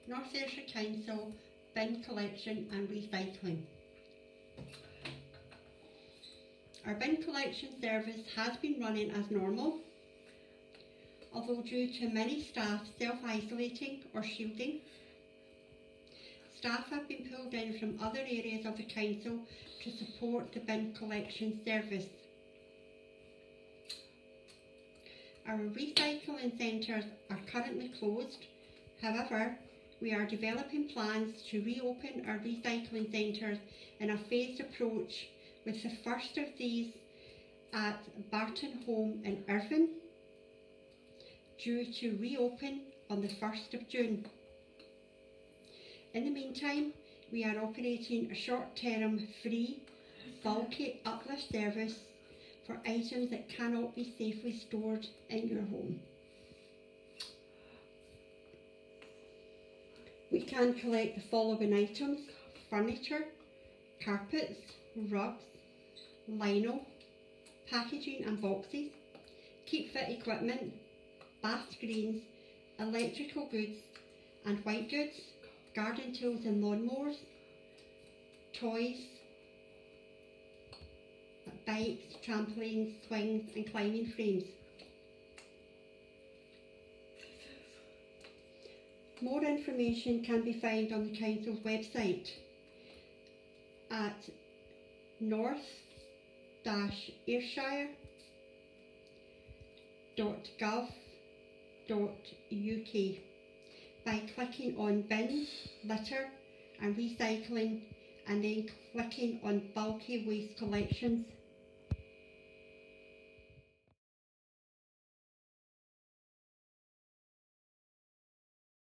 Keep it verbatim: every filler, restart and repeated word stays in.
North Ayrshire Council bin collection and recycling. Our bin collection service has been running as normal, although due to many staff self-isolating or shielding, staff have been pulled in from other areas of the council to support the bin collection service. Our recycling centres are currently closed. However, we are developing plans to reopen our recycling centres in a phased approach, with the first of these at Barton Home in Irvine, due to reopen on the first of June. In the meantime, we are operating a short-term free bulky uplift service for items that cannot be safely stored in your home. We can collect the following items: furniture, carpets, rugs, lino, packaging and boxes, keep fit equipment, bath screens, electrical goods and white goods, garden tools and lawnmowers, toys, bikes, trampolines, swings and climbing frames. More information can be found on the Council's website at north ayrshire dot gov dot U K by clicking on bins, litter and recycling, and then clicking on bulky waste collections.